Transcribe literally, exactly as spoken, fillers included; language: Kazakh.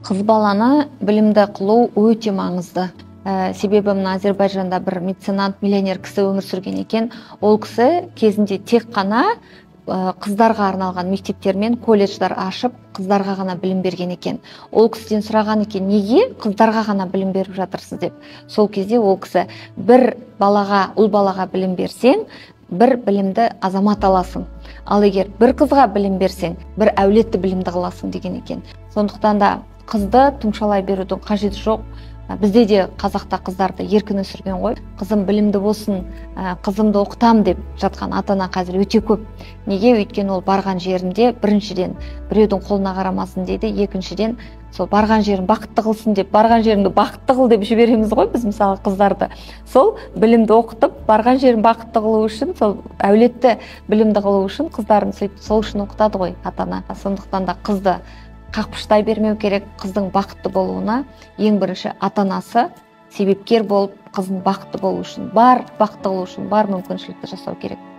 Қыз баланы білімді қылу өте маңызды. Ә, себебі мына Азербайжанда бір меценат, миллионер кісі өмір сүрген екен. Ол кісі кезінде тек қана ә, қыздарға арналған мектептер мен колледждар ашып, қыздарға ғана білім берген екен. Ол кісіден сұраған екен, неге қыздарға ғана білім беріп жатырсыз деп. Сол кезде ол кісі, бір балаға, ұл балаға білім берсең, бір білімді азамат аласың. Ал егер бір қызға білім берсең, бір әулетті білімді қыласың деген екен. Сондықтан да қызды тұмшалай берудің қажеті жоқ. Бізде де қазақта қыздарды еркін өсірген ғой. Қызым білімді болсын, қызымды оқытам деп жатқан ата-ана қазір өте көп. Неге? Өйткені ол барған жерінде біріншіден біреудің қолына қарамасын дейді, екіншіден сол барған жерін бақытты қылсын деп, барған жеріңді бақытты қыл деп жібереміз ғой біз мысалы қыздарды. Сол білімді оқытып, барған жерін бақытты қылу үшін, сол әулетті білімді қылу үшін қыздарын сол үшін оқытады ғой ата-ана. Сондықтан да қызды қақпыштай бермеу керек. Қыздың бақытты болуына ең бірінші ата-анасы себепкер болып, қыздың бақытты болу үшін, бар бақытты болу үшін бар мүмкіншілікті жасау керек.